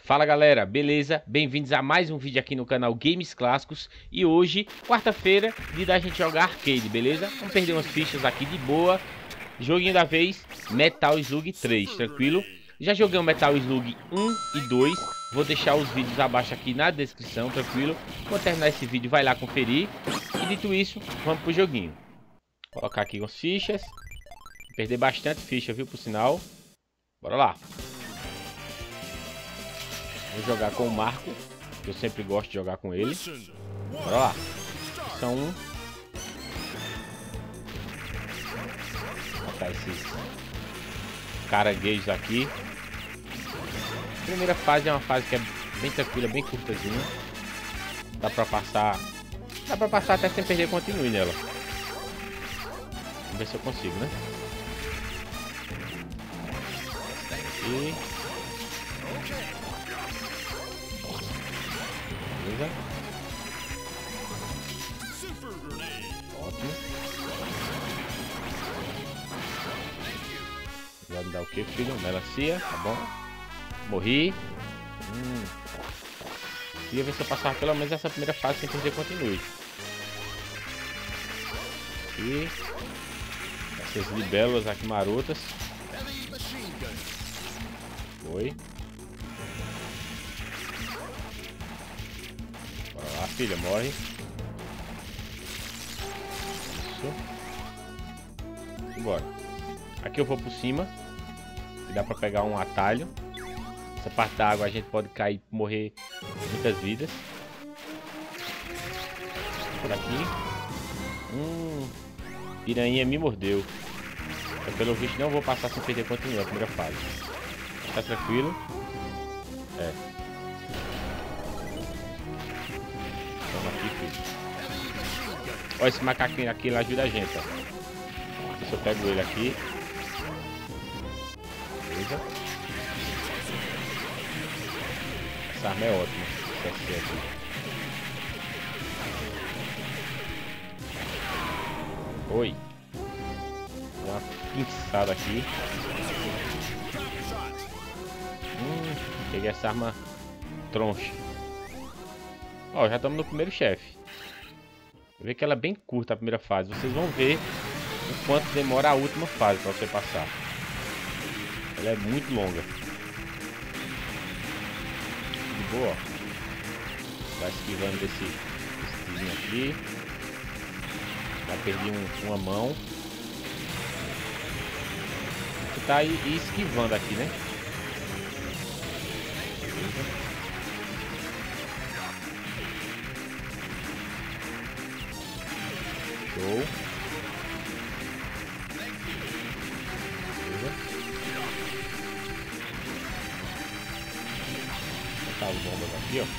Fala galera, beleza? Bem-vindos a mais um vídeo aqui no canal Games Clássicos. E hoje, quarta-feira, dia da gente jogar arcade, beleza? Vamos perder umas fichas aqui de boa. Joguinho da vez, Metal Slug 3, tranquilo? Já joguei o Metal Slug 1 e 2. Vou deixar os vídeos abaixo aqui na descrição, tranquilo? Quando terminar esse vídeo, vai lá conferir. E dito isso, vamos pro joguinho. Vou colocar aqui umas fichas. Perder bastante ficha, viu, por sinal. Bora lá. Vou jogar com o Marco. Eu sempre gosto de jogar com ele. Bora lá. Missão 1. Vou botar esses caranguejos aqui. A primeira fase é uma fase que é bem tranquila, bem curtazinha. Dá pra passar até sem perder continue nela. Vamos ver se eu consigo, né? Aqui. Beleza. Ótimo. Vai me dar o que, filho? Melancia, tá bom. Morri. Queria ver se eu passava pelo menos essa primeira fase sem perder continue. Aqui. Essas libélulas aqui marotas. Foi. Bora lá, filha, morre. Isso. Bora. Aqui eu vou por cima. Que dá pra pegar um atalho. Essa parte da água a gente pode cair e morrer muitas vidas. Por aqui. Piranha me mordeu. Eu, pelo visto não vou passar sem perder continue a primeira fase. Tá tranquilo. É. Vamos aqui, filho. Olha esse macaquinho aqui, ele ajuda a gente, ó. Deixa eu ver se eu pego ele aqui. Beleza. Essa arma é ótima. Esse aqui. Oi. Uma pinçada aqui. Peguei essa arma troncha. Ó, já estamos no primeiro chefe. Vou ver que ela é bem curta a primeira fase. Vocês vão ver o quanto demora a última fase para você passar. Ela é muito longa. De boa, ó. Vai esquivando desse tizinho aqui. Já perdi uma mão. Você tá aí esquivando aqui, né? Show. Beleza. Vou botar as bombas aqui, ó.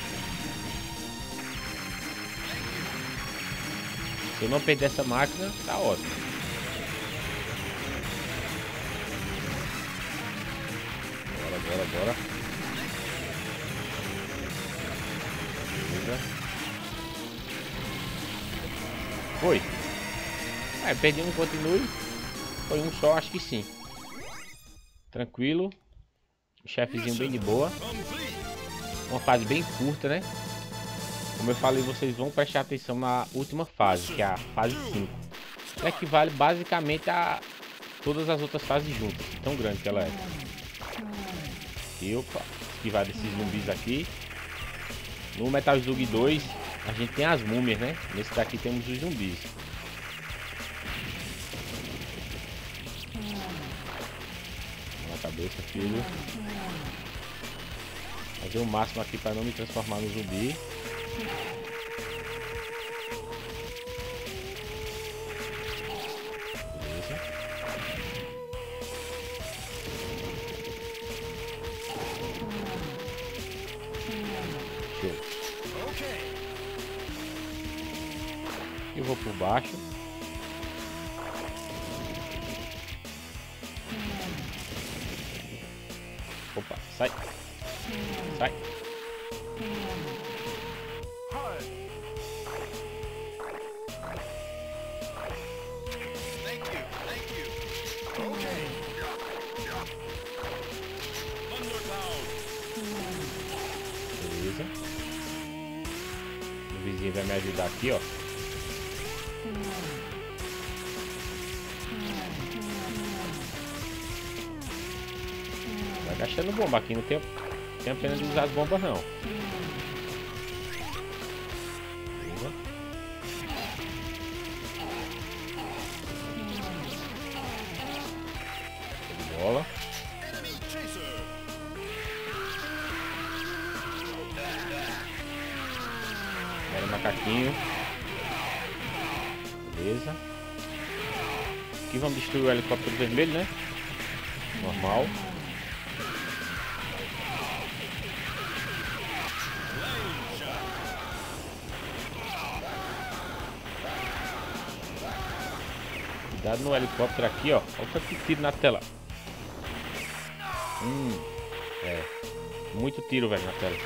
Se eu não perder essa máquina, tá ótimo. Bora. Beleza. Foi. Perdi um continue. Foi um só, acho que sim. Tranquilo. O chefezinho bem de boa. Uma fase bem curta, né? Como eu falei, vocês vão prestar atenção na última fase, que é a fase 5. Ela equivale basicamente a todas as outras fases juntas. Tão grande que ela é. E opa, esquivar desses zumbis aqui. No Metal Slug 2, a gente tem as múmias, né? Nesse daqui temos os zumbis. Na cabeça, filho. Fazer o máximo aqui para não me transformar no zumbi. Beleza. Show. Eu vou por baixo. Opa, sai. Sai. chefezinho vai me ajudar aqui, ó. Vai gastando bomba aqui, não tem pena de usar as bombas não. Bola. Era macaquinho. Beleza. Aqui vamos destruir o helicóptero vermelho, né? Normal. Cuidado no helicóptero aqui, ó. Olha o tanto de tiro na tela. É. Muito tiro, velho, na tela.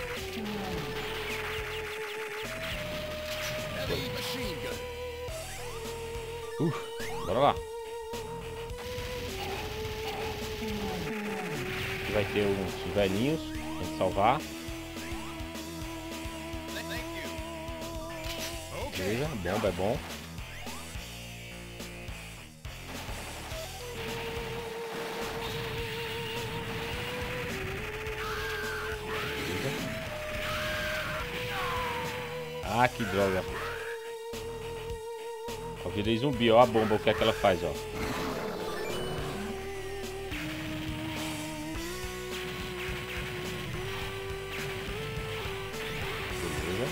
Bora lá. Aqui vai ter uns velhinhos pra gente salvar. Beleza, bomba é bom. Ah, que droga. Eu virei zumbi, ó a bomba, o que é que ela faz, ó. Beleza.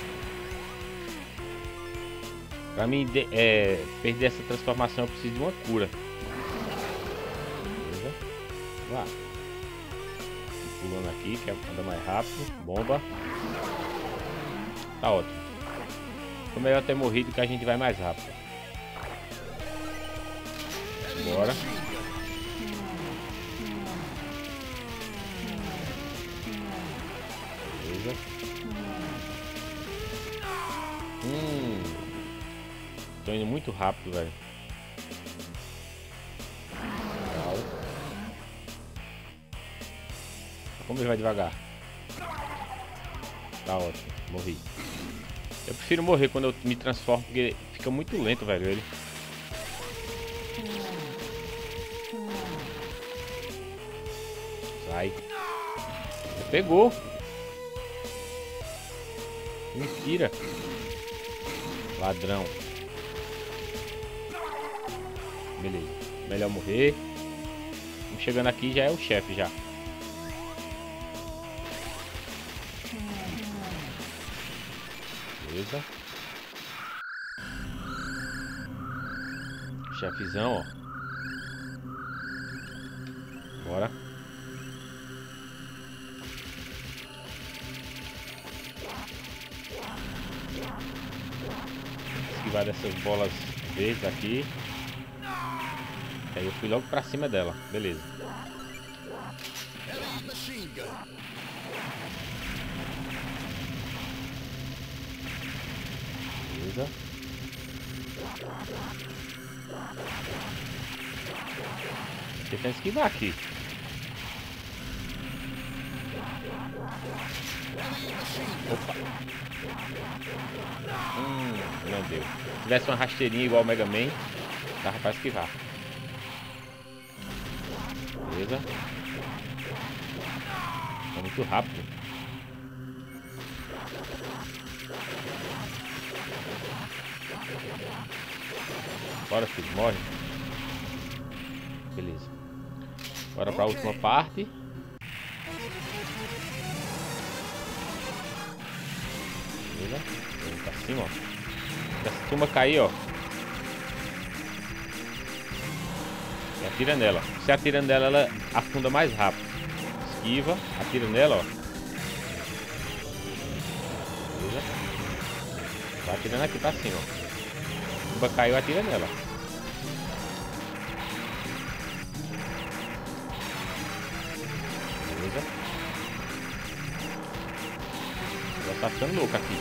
Pra mim perder essa transformação eu preciso de uma cura. Beleza. Vá. Pulando aqui, que anda mais rápido. Bomba. Tá ótimo. Foi melhor ter morrido que a gente vai mais rápido. Bora. Beleza. Tô indo muito rápido, velho. Legal. Como ele vai devagar? Tá ótimo. Morri. Eu prefiro morrer quando eu me transformo, porque fica muito lento, velho, ele. Sai. Pegou. Mentira. Ladrão. Beleza. Melhor morrer. Vamos chegando aqui, já é o chefe já. Beleza. Chefezão, ó. Bora. Esquivar dessas bolas verdes aqui. Aí eu fui logo pra cima dela. Beleza. Beleza. Tentando esquivar aqui. Opa. Não deu. Se tivesse uma rasteirinha igual o Mega Man, dava pra esquivar. Beleza. Tá muito rápido. Bora, filho, morre. Beleza. Bora pra última parte. Beleza. Vamos pra cima, ó. Se essa turma cair, ó. E atira nela. Se atira nela, ela afunda mais rápido. Esquiva, atira nela, ó. Beleza. Vai atirando aqui pra cima, ó. A turma caiu, atira nela. Beleza. Ela tá ficando louca aqui.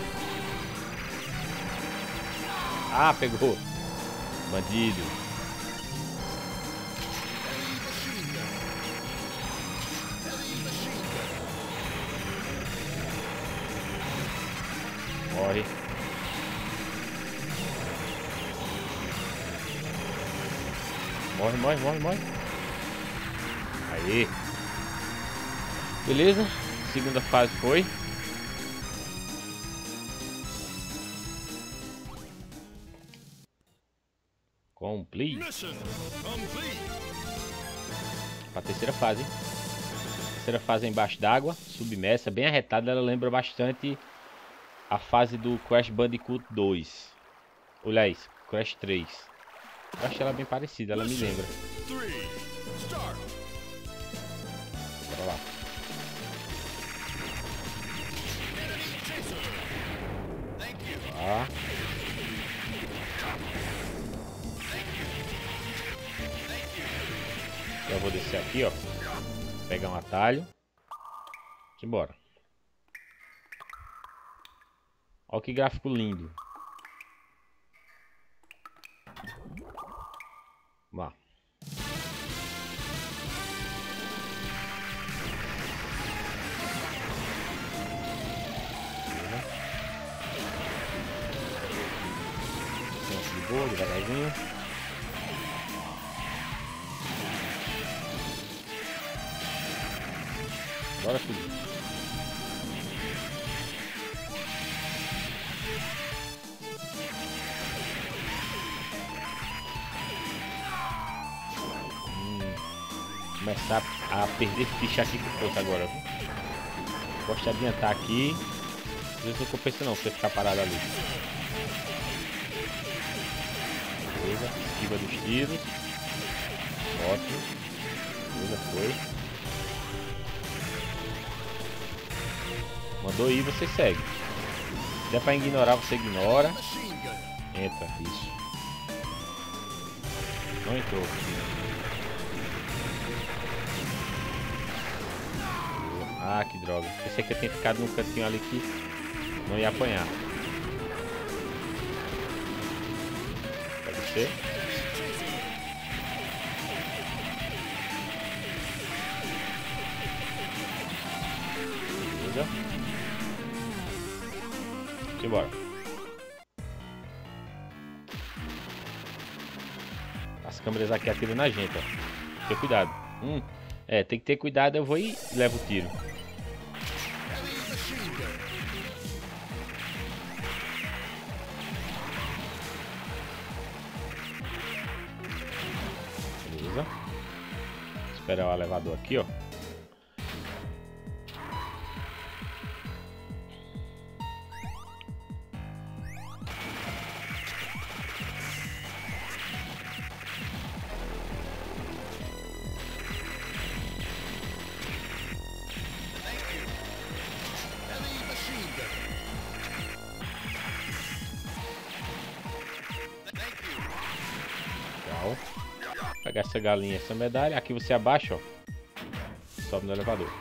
Ah, pegou. Bandido. Morre. Morre, morre, morre, morre. Aí. Beleza. Segunda fase foi. Complete. Pra terceira fase. Terceira fase é embaixo d'água, submersa, bem arretada. Ela lembra bastante a fase do Crash Bandicoot 2. Olha isso, Crash 3. Eu acho ela bem parecida, ela me lembra. Bora lá. Tá. Eu vou descer aqui, ó. Pegar um atalho. Simbora. Olha que gráfico lindo. Vamos lá. De boa, devagarzinho. Bora subir. Começar a perder ficha aqui com força agora. Gosto de adiantar aqui. Às vezes não compensa não você ficar parado ali. Beleza, esquiva dos tiros. Ótimo. Beleza, foi. Mandou ir, você segue. Se der pra ignorar, você ignora. Entra, isso. Não entrou. Ah, que droga. Pensei que eu tinha ficado num cantinho ali que não ia apanhar. Pode ser. Beleza. Simbora. As câmeras aqui atiram na gente, ó. Tem cuidado. Tem que ter cuidado. Eu vou e levo o tiro. Beleza. Esperar o elevador aqui, ó. Vou pegar essa galinha, essa medalha. Aqui você abaixa, ó. Sobe no elevador.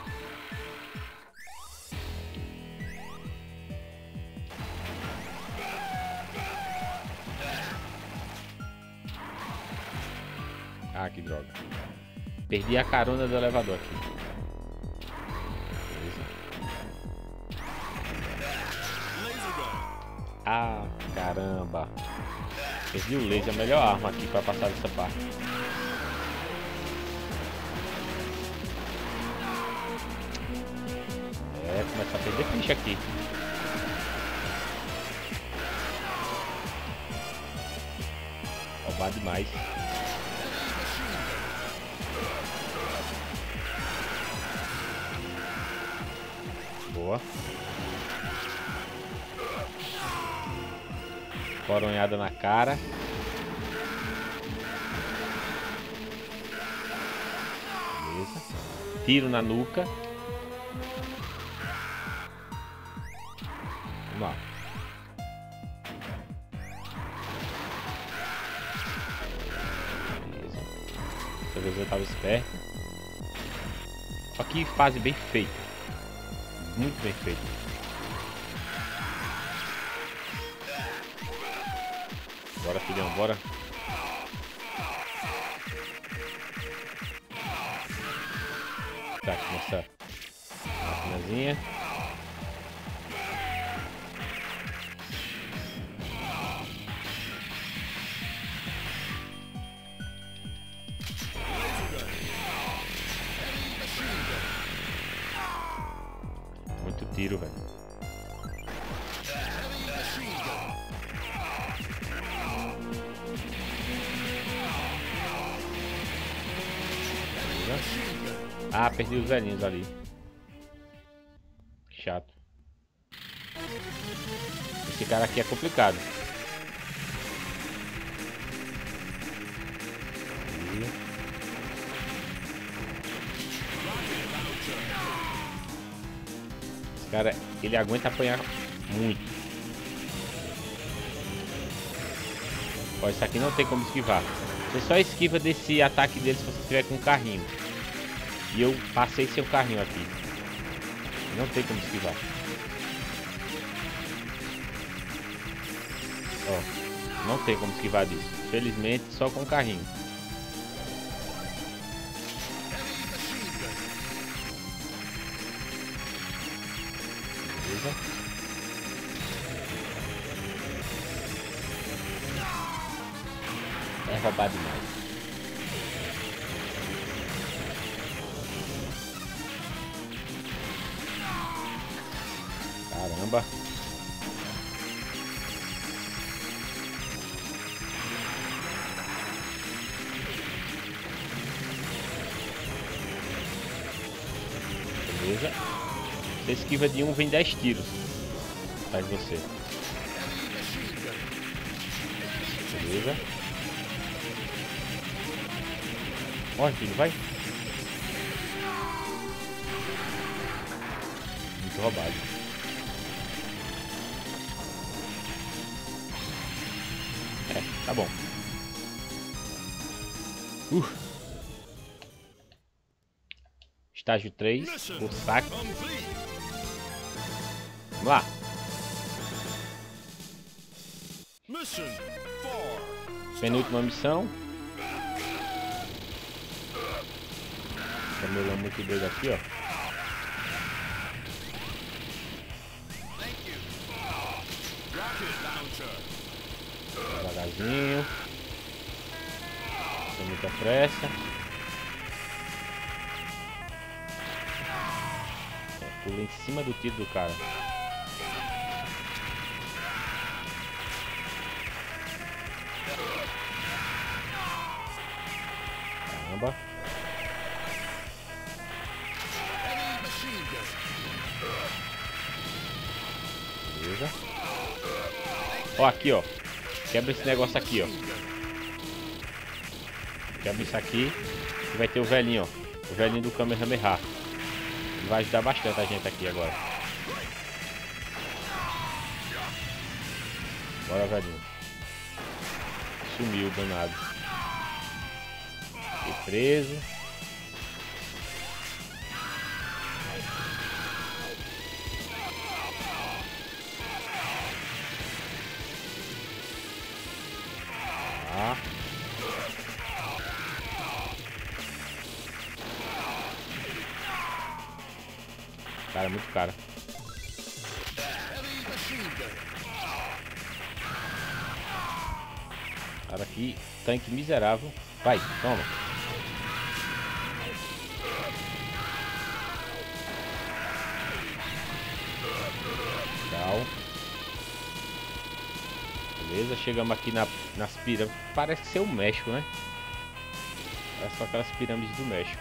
Ah, que droga. Perdi a carona do elevador aqui. Beleza. Ah, caramba. Perdi o laser, a melhor arma aqui para passar dessa parte. Começa a perder ficha aqui. Roubar demais. Boa. Coronhada na cara. Beleza. Tiro na nuca. Vamos lá. Beleza. Dessa vez eu tava esperto. Só que fase bem feita. Muito bem feita. Bora, filhão, bora. Tá, começa a maquinazinha. tiro, velho. Ah, perdi os velhinhos ali. Chato. Esse cara aqui é complicado. Esse cara, ele aguenta apanhar muito. Ó, isso aqui não tem como esquivar. Você só esquiva desse ataque dele se você tiver com um carrinho. E eu passei seu carrinho aqui. Não tem como esquivar. Ó, não tem como esquivar disso. Felizmente, só com o carrinho. Beleza? É roubado demais. Caramba. Beleza. Você esquiva de um, vem 10 tiros. Faz você. Beleza. Olha, filho, vai. Muito roubado. É, tá bom. Estágio 3, o saque. Vamos lá. Penúltima missão. Camelo muito doido aqui, ó. Devagarzinho. Sem muita pressa. Pula em cima do tiro do cara. Caramba. Beleza. Ó, aqui, ó. Quebra esse negócio aqui, ó. Quebra isso aqui. E vai ter o velhinho, ó. O velhinho do Kamehameha. Ele vai ajudar bastante a gente aqui agora. Bora, velhinho. Sumiu o danado. Fiquei preso. Tá. Cara, muito caro. Cara, que tanque miserável. Vai, toma. Legal. Beleza, chegamos aqui nas pirâmides. Parece ser o México, né? Parece só aquelas pirâmides do México.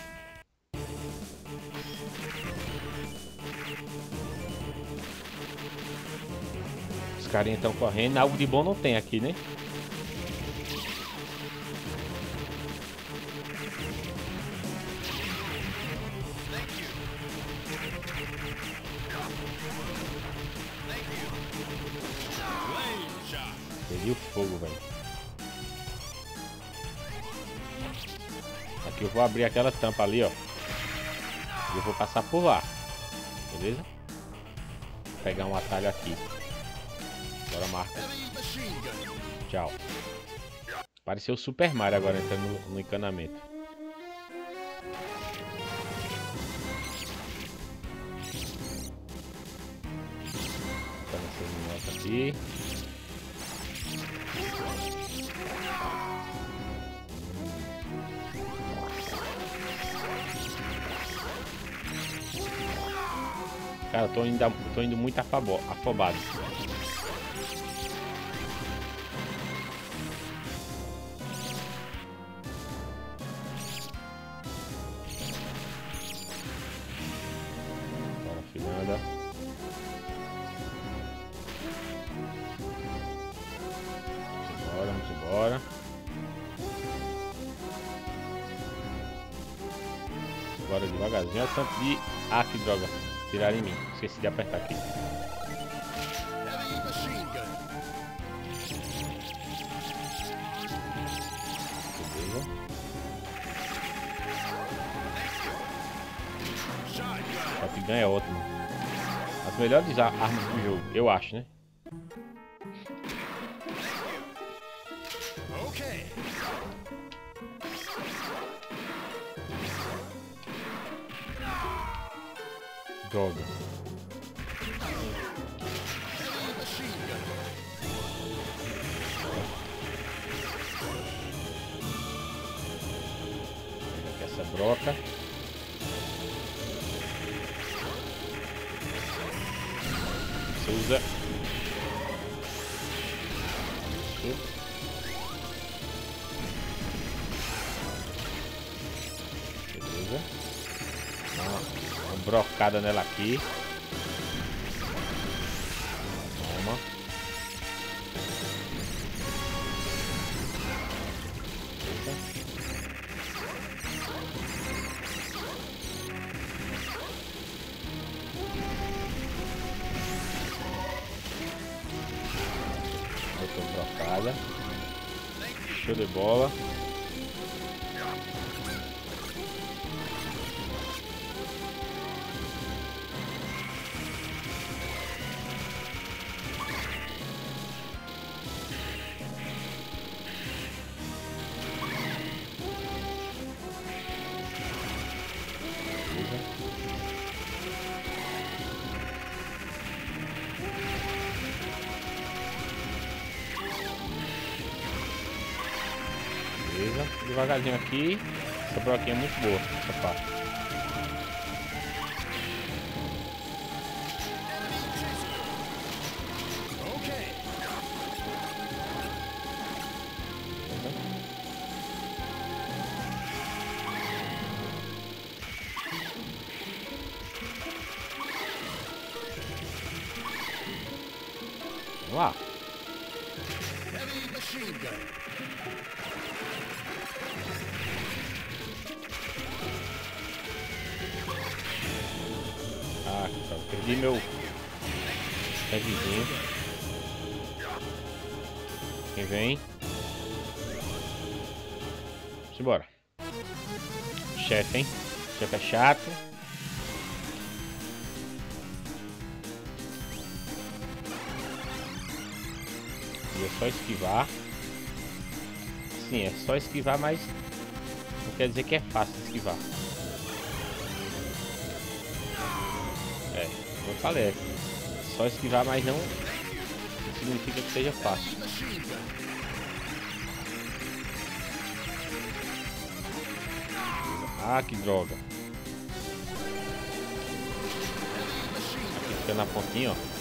Os carinhas estão correndo. Algo de bom não tem aqui, né? Peguei o fogo, velho. Aqui eu vou abrir aquela tampa ali, ó. E eu vou passar por lá. Beleza? Vou pegar um atalho aqui. Bora, marca. Tchau. Pareceu o Super Mario agora entrando no encanamento. Tá nessa minhoca aqui. Cara, tô indo muito afobado. Bora, filhada. Vamos embora. Bora devagarzinho. Olha o tanto de... Ah, que droga. Tiraram em mim. Esqueci de apertar aqui. Beleza. Shotgun é ótimo. As melhores armas do jogo, eu acho, né? Droga. Aqui essa broca. Você usa. Isso. Beleza. Uma brocada nela aqui. Toma. Outra brocada. Show de bola. Beleza, devagarzinho aqui. Essa broquinha é muito boa, essa parte. Vamos lá. Ah, perdi meu vizinho. Quem vem? Vamos embora. Chefe, hein? Chefe é chato. E é só esquivar. Sim, é só esquivar, mas não quer dizer que é fácil esquivar. É, como eu falei, é só esquivar, mas não significa que seja fácil. Ah, que droga. Aqui fica na pontinha, ó.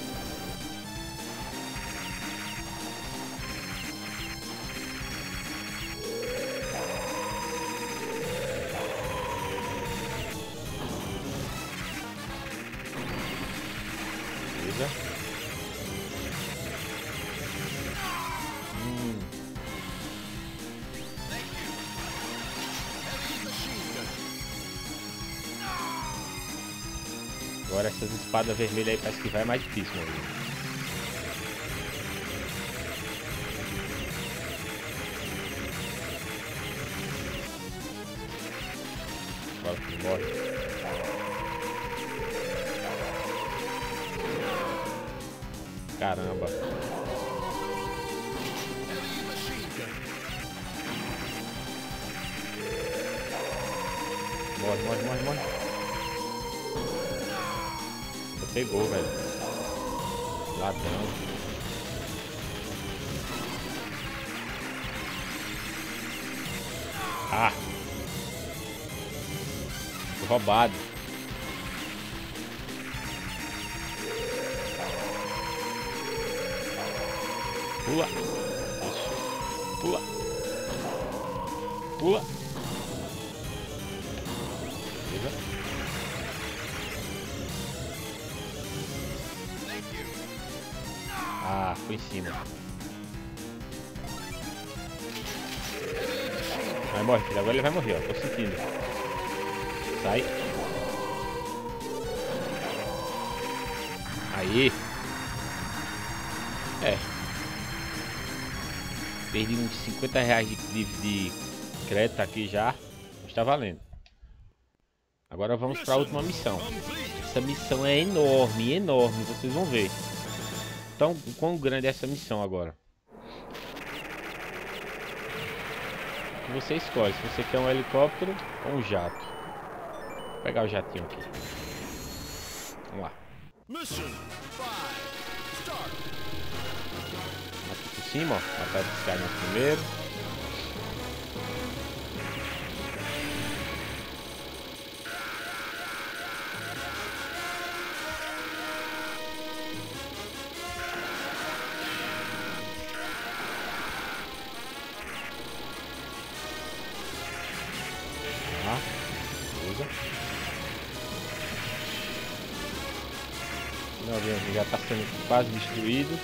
Agora essas espadas vermelhas aí parece que vai mais difícil, meu amigo. Agora que morre. Caramba. Morre, morre, morre, morre. Pegou, velho. Ladrão. Ah! Fui roubado. Pula. Pula. Pula. Beleza. Ah, foi em cima. Vai morrer, filho. Agora ele vai morrer, ó. Tô sentindo. Sai. Aí. É. Perdi uns 50 reais de crédito aqui já. Está valendo. Agora vamos para a última missão. Essa missão é enorme, enorme. Vocês vão ver. Então, quão grande é essa missão agora? Você escolhe se você quer um helicóptero ou um jato. Vou pegar o jatinho aqui. Vamos lá. Aqui por cima, ó. Matar esses caras primeiro. O avião já está sendo quase destruído.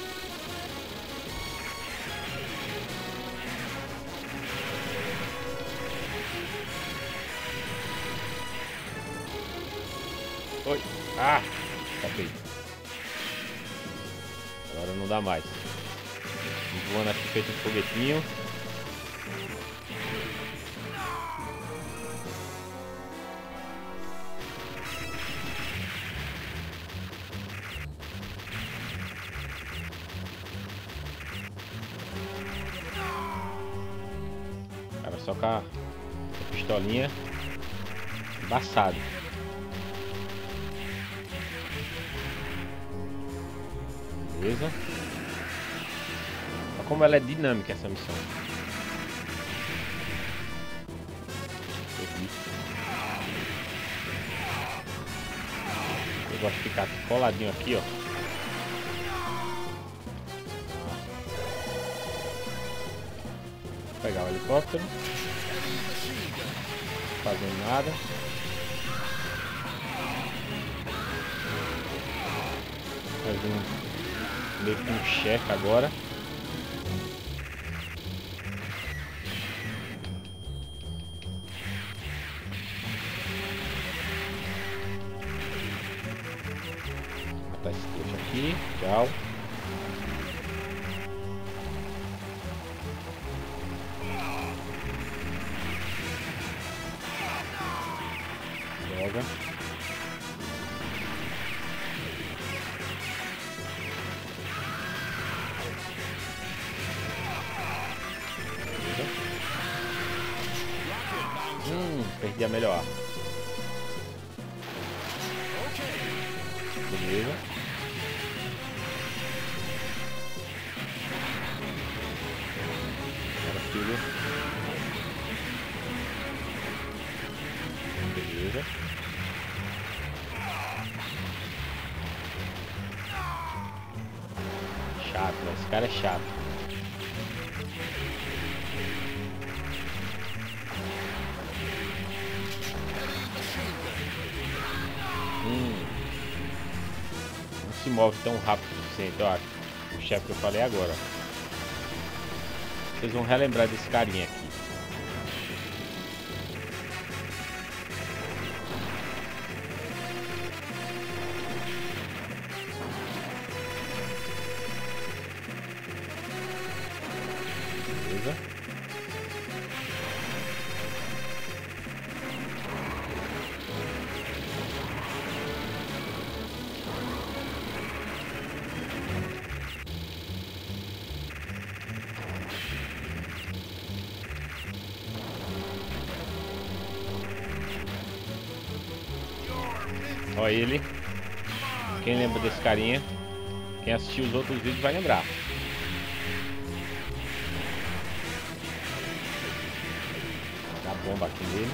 Oi! Ah! Escapei. Agora não dá mais. Voando aqui feito um foguetinho. Cara, só com a pistolinha embaçado. Beleza. Olha como ela é dinâmica essa missão. Eu gosto de ficar coladinho aqui, ó. Vou pegar o helicóptero. Não fazendo nada. Fazer meio que um chefe agora. Matar esse trouxa aqui. Tchau. Joga. Perdi a melhor. Beleza. Agora filho. Beleza. Chato, né? Esse cara é chato. Não se move tão rápido o suficiente, ó. O chefe que eu falei agora. Vocês vão relembrar desse carinha aqui. Beleza? Olha ele. Quem lembra desse carinha? Quem assistiu os outros vídeos vai lembrar. Dá bomba aqui nele.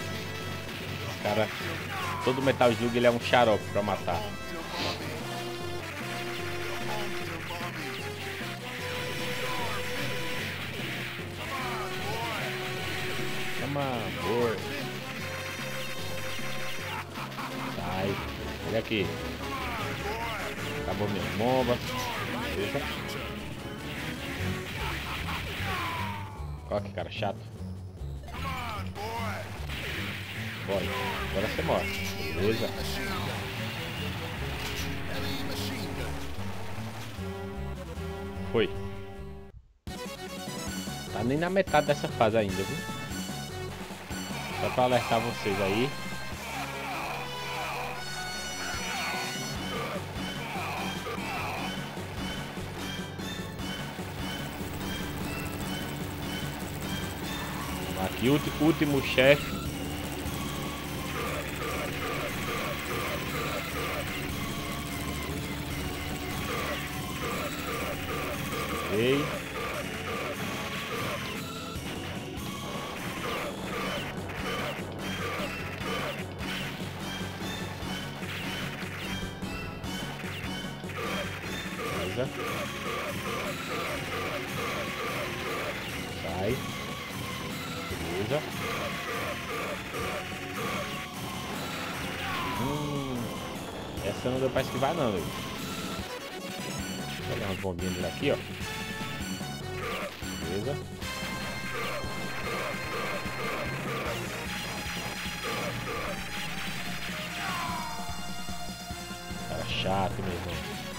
Esse cara, todo Metal Slug ele é um xarope pra matar. Boa. Sai. Olha aqui. Acabou minha bomba. Beleza. Olha que cara chato. Bora. Agora você morre. Beleza. Foi. Tá nem na metade dessa fase ainda, viu? Só pra alertar vocês aí. Aqui o último chefe. Ei. Beleza. Sai. Beleza. Essa não deu pra esquivar não, velho. Vou pegar umas bombinhas dele aqui, ó. Beleza. Cara chato, meu irmão.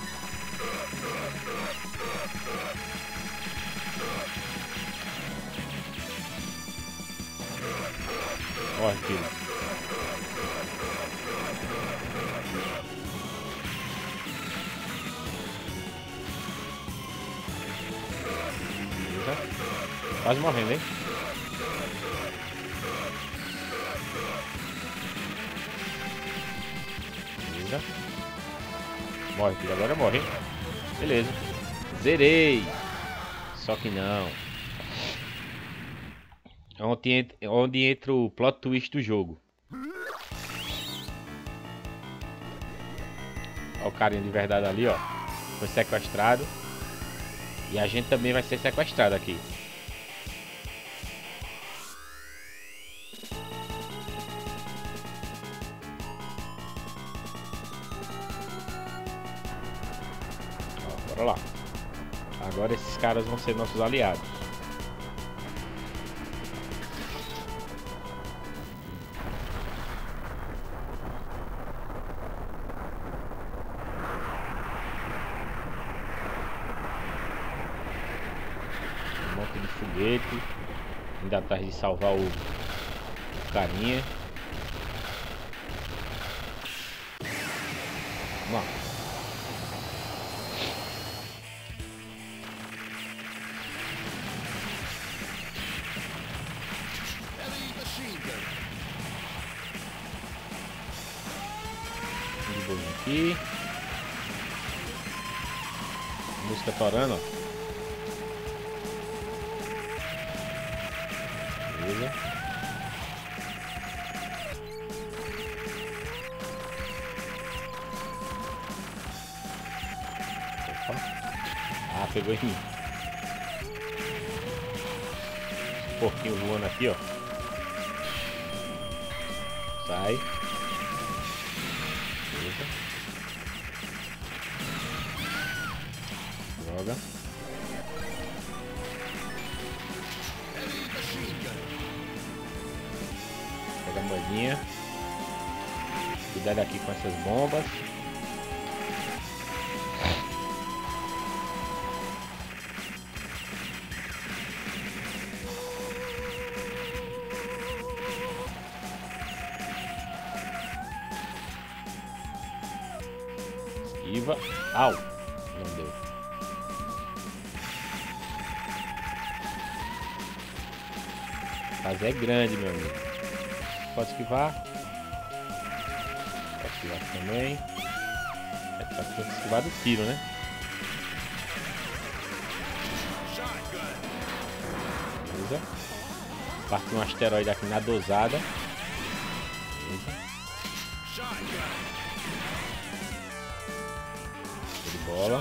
Olha aquilo. Quase morrendo, hein? Beleza. Morre, filho. Agora morre, hein? Beleza. Zerei. Só que não. Onde entra o plot twist do jogo. Olha o carinha de verdade ali, ó. Foi sequestrado. E a gente também vai ser sequestrado aqui. Ó, bora lá. Agora esses caras vão ser nossos aliados. De foguete, indo atrás de salvar o carinha. Vamos lá. De boinha aqui. Música torando, ó. Opa. Ah, pegou em mim. Porquinho voando aqui, ó. Sai. Beleza. Joga. Pega a moedinha. Cuidado aqui com essas bombas. Esquiva. Au! Não deu. A fase é grande, meu amigo. Pode esquivar. Pode esquivar também. É só que tem que esquivar do tiro, né? Beleza. Partiu um asteroide aqui na dosada. Beleza. Show de bola.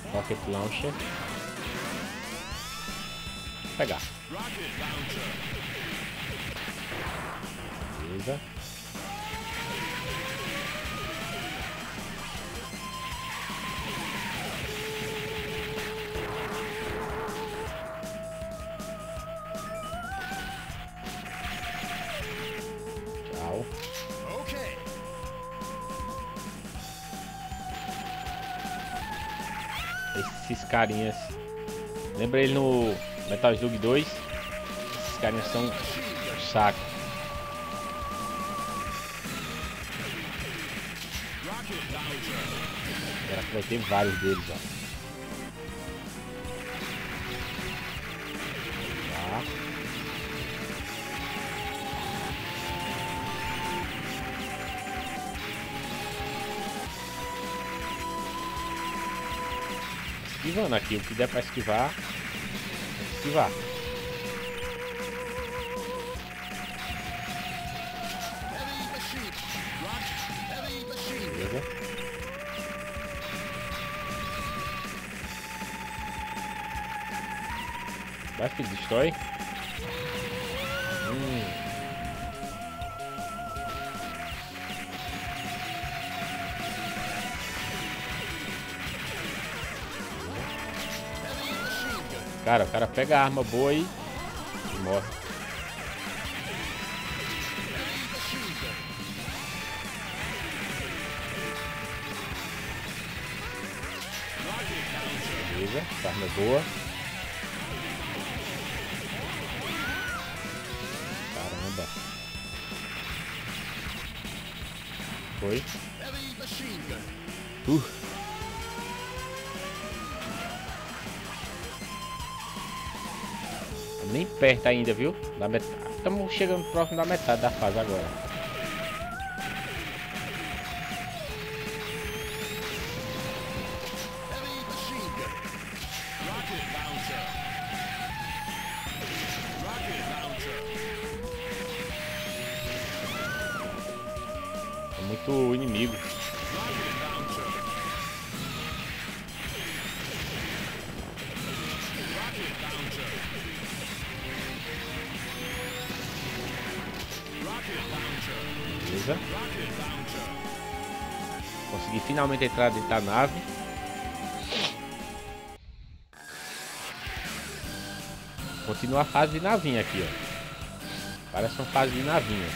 Rocket Launcher. Vou pegar. Beleza. Tchau. Esses carinhas. Lembra ele no Metal Slug 2? Esses carinhas são um saco. Agora que vai ter vários deles, ó. Tá. Esquivando aqui, o que der pra esquivar, esquivar. Beleza. Vai, filho, destrói. Cara, o cara pega a arma boa e morre. Beleza, essa arma é boa. Caramba. Foi. Nem perto ainda, viu? Da metade. Estamos chegando próximo da metade da fase agora. É muito inimigo. Beleza. Consegui finalmente entrar dentro da nave. Continua a fase de navinha aqui, ó. Parece uma fase de navinha.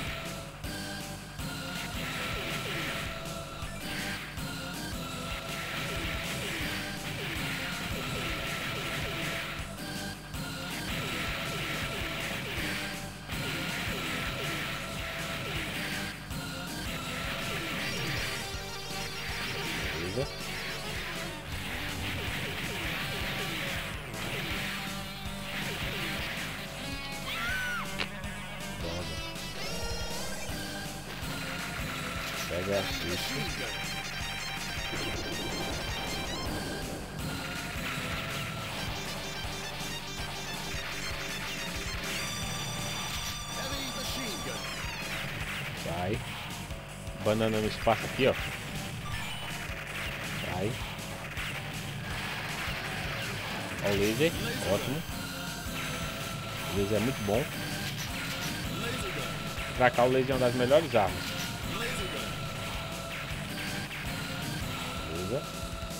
Pega isso. Sai. Banana no espaço aqui, ó. Sai. Ó o laser. Ótimo. O laser é muito bom. Pra cá o laser é uma das melhores armas. Beleza.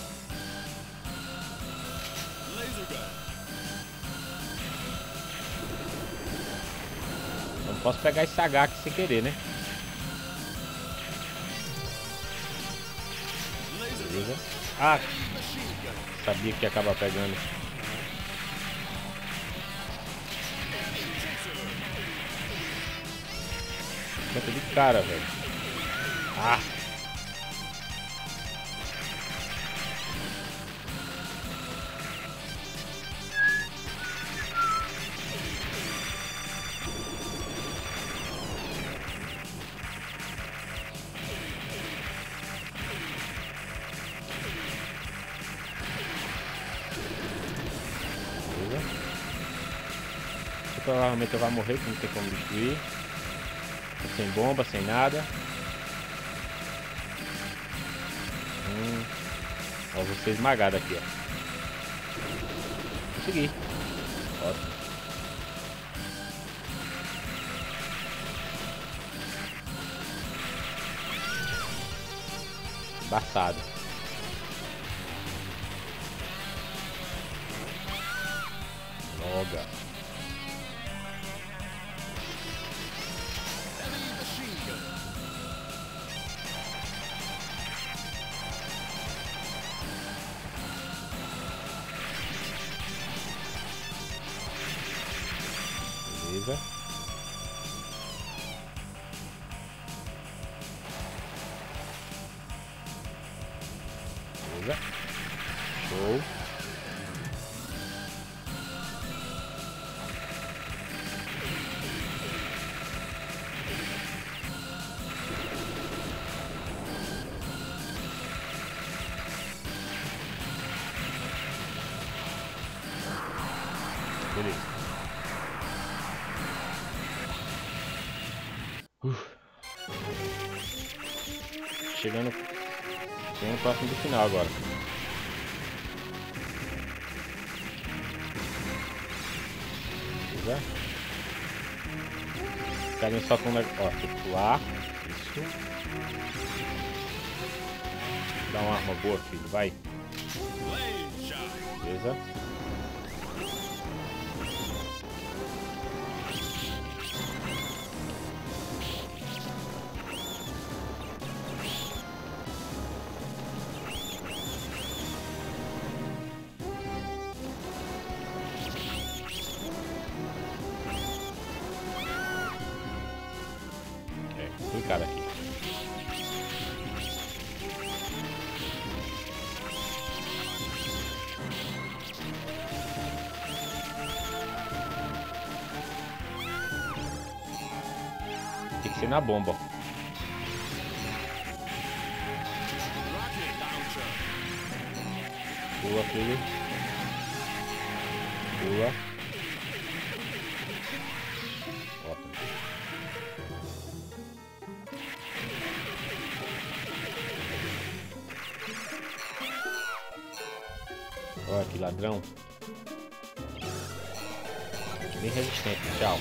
Não posso pegar esse H aqui sem querer, né? Beleza. Ah! Sabia que ia acabar pegando. Quanto de cara, velho. Ah! Provavelmente eu vou morrer, porque não tem como destruir. Sem bomba, sem nada. Ó, vou ser esmagado aqui, ó. Consegui. Ótimo. Embaçado. Droga. Beleza. Beleza. Show. Beleza. Chegando próximo do final agora. Beleza? Carinha só com um negócio. Ó, tem que pular. Isso. Dá uma arma boa, filho. Vai. Beleza? Complicado aqui. Tem que ser na bomba. Pula, filho. Pula. Ótimo. Olha que ladrão. Bem resistente, tchau.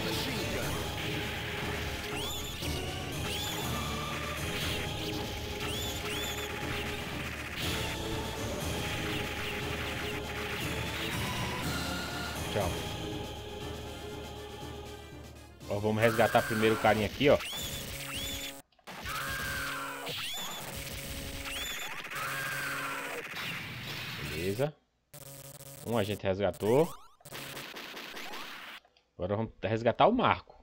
Tchau. Ó, vamos resgatar primeiro o carinha aqui, ó. Beleza. Um a gente resgatou. Agora vamos resgatar o Marco.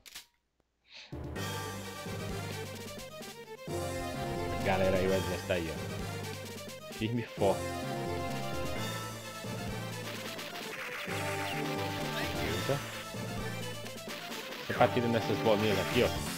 Galera aí, o exército aí, ó. Firme e forte. Beleza. Você atira nessas bolinhas aqui, ó.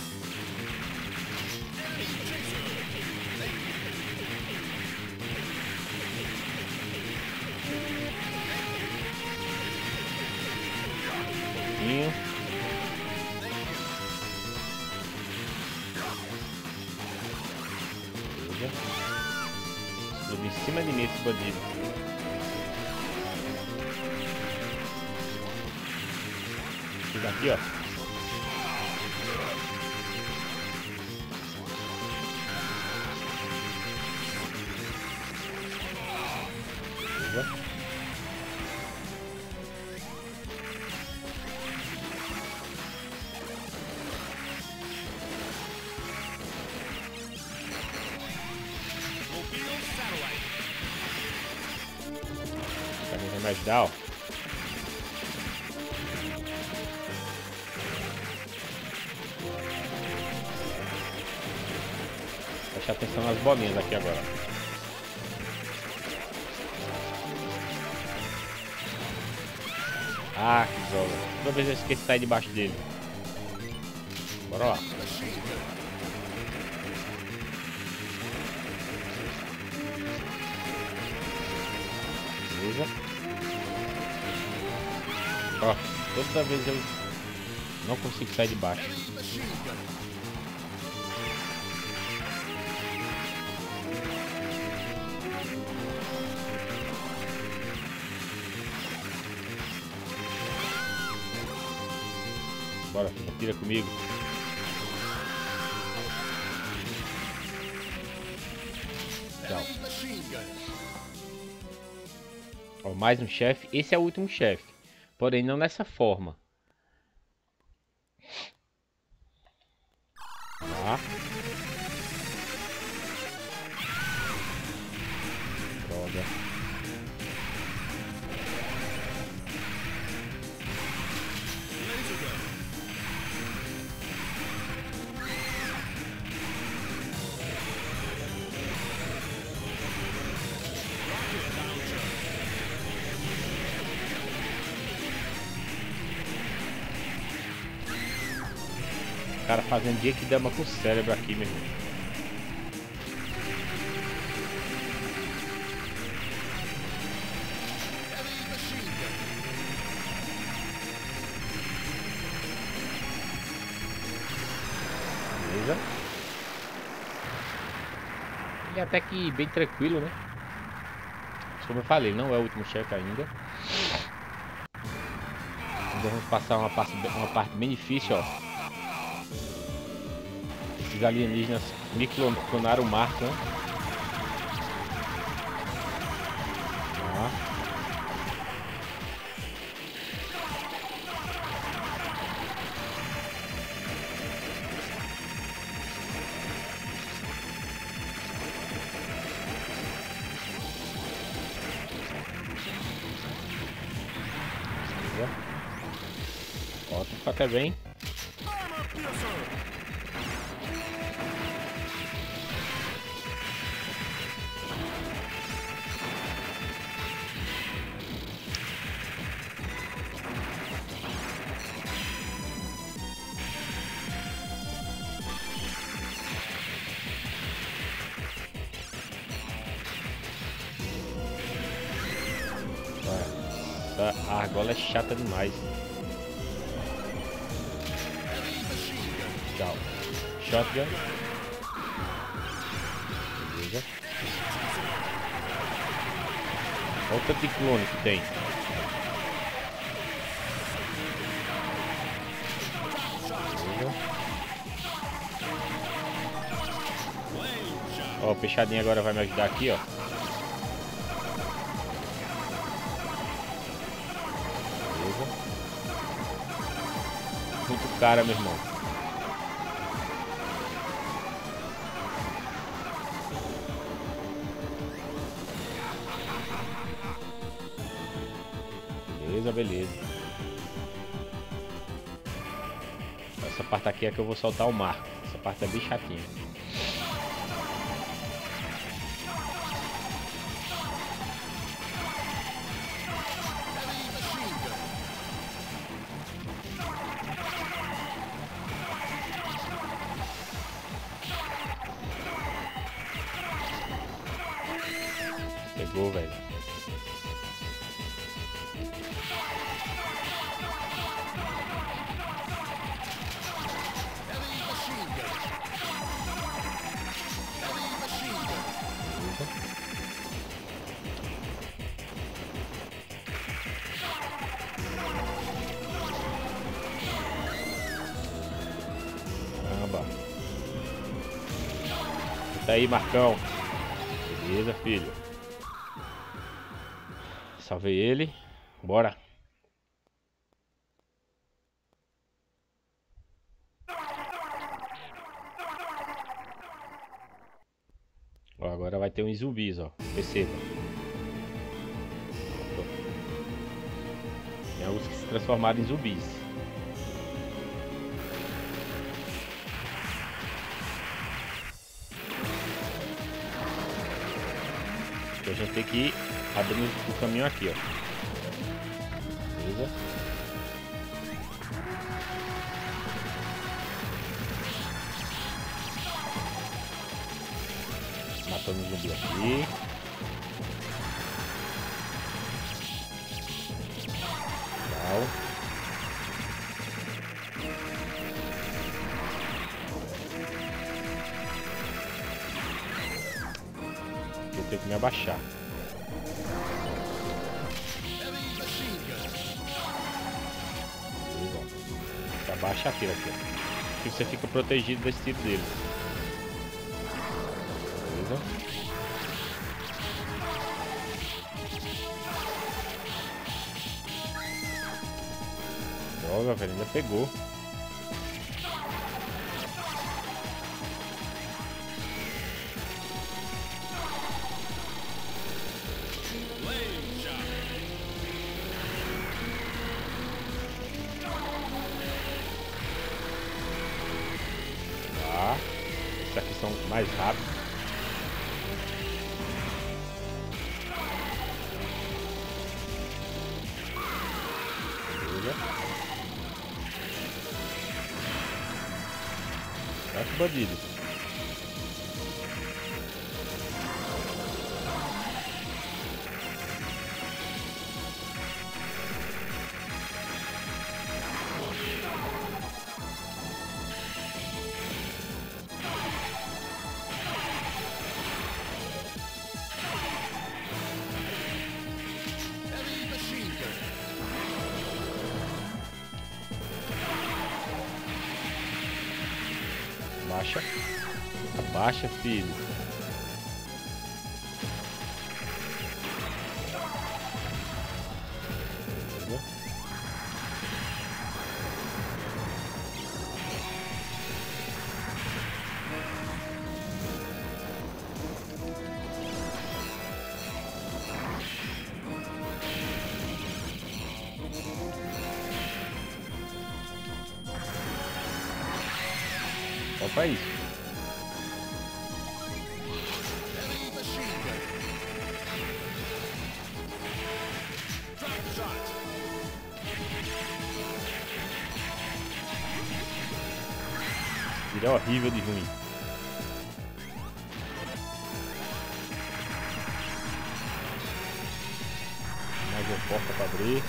Explodiu em cima de mim esse bandido. Fiz aqui, ó. Beleza? Vai me ajudar, ó. Prestar atenção nas bolinhas aqui agora. Ah, que droga. Toda vez eu esqueço de sair debaixo dele. Bora lá. Beleza? Ó, toda vez eu não consigo sair de baixo. Bora, atira comigo. Tchau. Ó, mais um chefe. Esse é o último chefe. Porém, não nessa forma. Tá. Droga. O cara fazendo Genkidama com o cérebro aqui, meu irmão. Beleza. Ele é até que bem tranquilo, né? Como eu falei, não é o último chefe ainda. Ainda vamos passar uma parte bem difícil, ó. Esses alienígenas me clonaram o Marco, né? Tá. Ó, tá até bem. Essa argola é chata demais. Tchau. Shotgun. Beleza. Olha o tanto de clone que tem. Beleza. Ó, o Peixadinho agora vai me ajudar aqui, ó. Beleza. Muito cara, meu irmão. Beleza. Essa parte aqui é que eu vou soltar o Marco. Essa parte é bem chatinha. Pegou, velho. Caramba. Tá aí, Marcão. Beleza, filho. Salvei ele. Bora. Ó, agora vai ter uns zumbis, ó. Perceba. Tem alguns que se transformaram em zumbis. A gente tem que ir abrindo o caminho aqui, ó. Beleza? Matando o zumbi aqui. Legal. Eu tenho que me abaixar. Baixa a fila aqui, ó. Que você fica protegido desse tiro dele. Beleza? Droga, velho, ainda pegou. Tá. Esses aqui são mais rápidos. Beleza. Bate bandido. Abaixa. Abaixa, filho. Beleza. Opa, isso. Ele é horrível de ruim. Mais uma porta para abrir.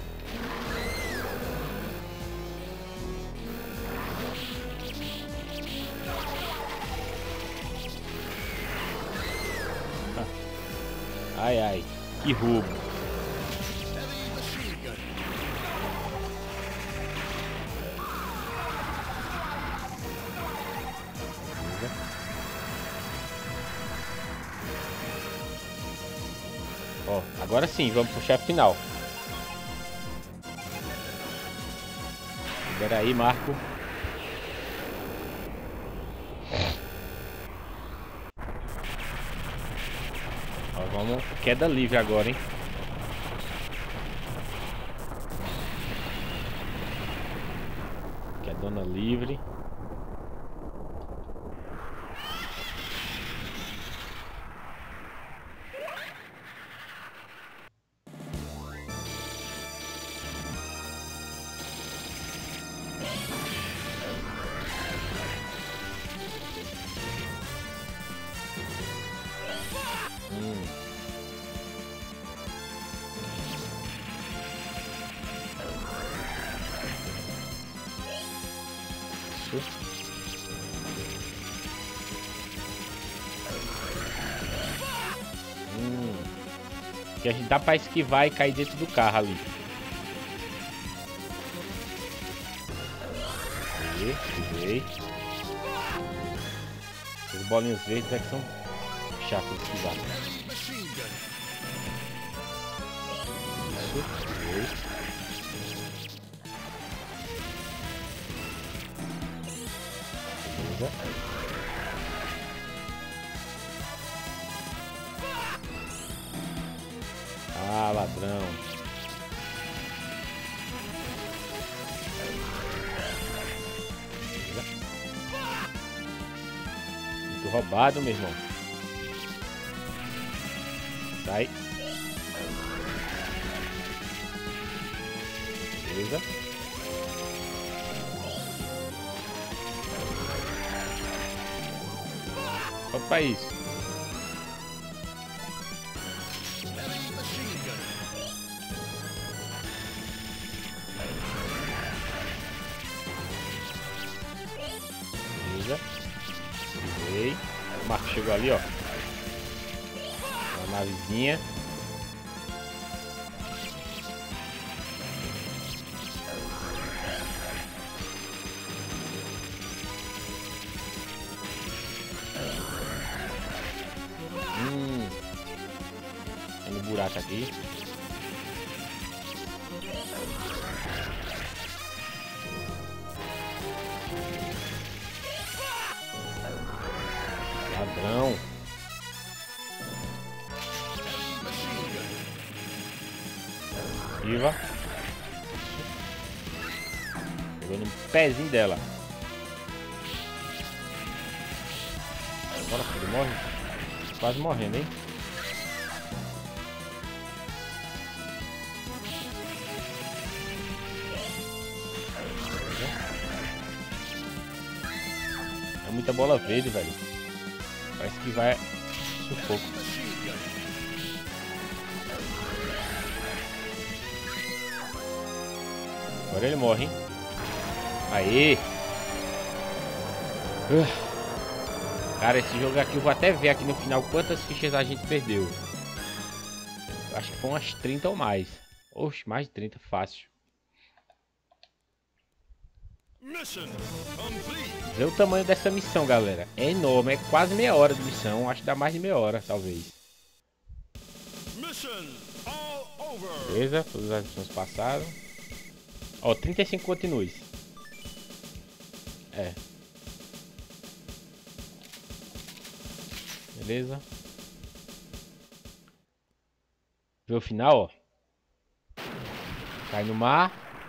Ai, ai, que roubo. Ó, agora sim, vamos pro chefe final. Espera aí, Marco. Ó, vamos, queda livre agora, hein? Quedona livre. Que a gente dá pra esquivar e cair dentro do carro ali. Esquivei. As bolinhas verdes é que são chatas de esquivar. Isso, esquivei. Beleza. Ah, ladrão. Muito roubado, meu irmão. Sai. Beleza. Opa, isso. Beleza. O Marco chegou ali, ó. Uma navezinha. gacha aqui. Ladrão. Viva. Pegou no pezinho dela. Bora, filho, morre. Quase morrendo, hein? É muita bola verde, velho. Parece que vai sufoco. Agora ele morre, hein? Aê! Cara, esse jogo aqui eu vou até ver aqui no final quantas fichas a gente perdeu. Eu acho que foi umas 30 ou mais. Oxe, mais de 30, fácil. Vê o tamanho dessa missão, galera. É enorme, é quase meia hora de missão. Acho que dá mais de meia hora, talvez. Beleza, todas as missões passaram. Ó, 35 continues. É. Beleza. Vê o final, ó. Cai no mar.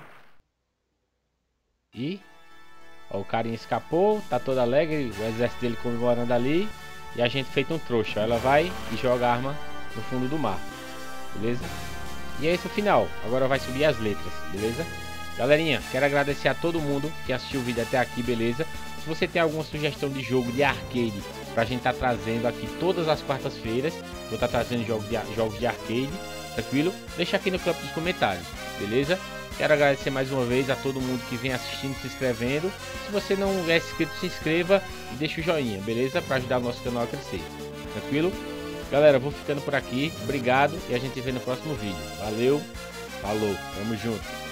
E... ó, o carinha escapou, tá todo alegre, o exército dele comemorando ali. E a gente feito um trouxa. Ela vai e joga a arma no fundo do mar. Beleza? E é esse o final. Agora vai subir as letras, beleza? Galerinha, quero agradecer a todo mundo que assistiu o vídeo até aqui, beleza? Se você tem alguma sugestão de jogo de arcade pra gente tá trazendo aqui todas as quartas-feiras, vou estar trazendo jogos de arcade, tranquilo? Deixa aqui no campo dos comentários, beleza? Quero agradecer mais uma vez a todo mundo que vem assistindo, se inscrevendo. Se você não é inscrito, se inscreva e deixa o joinha, beleza? Para ajudar o nosso canal a crescer, tranquilo? Galera, vou ficando por aqui. Obrigado e a gente se vê no próximo vídeo. Valeu, falou, tamo junto.